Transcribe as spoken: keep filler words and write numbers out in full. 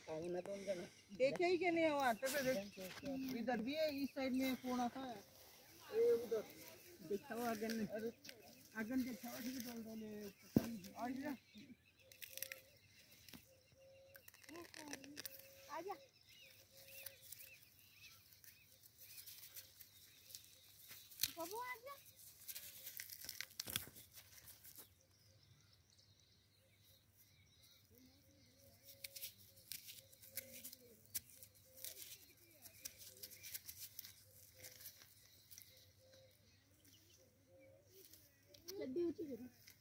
देखे ही के नहीं हुआ तो इधर भी है, इस साइड में कोना था ये उधर देखा हुआ अगन अगन देखा हुआ ठीक है डोले आ गया आ जा बाबू आ जा चड्डी ऊंची करो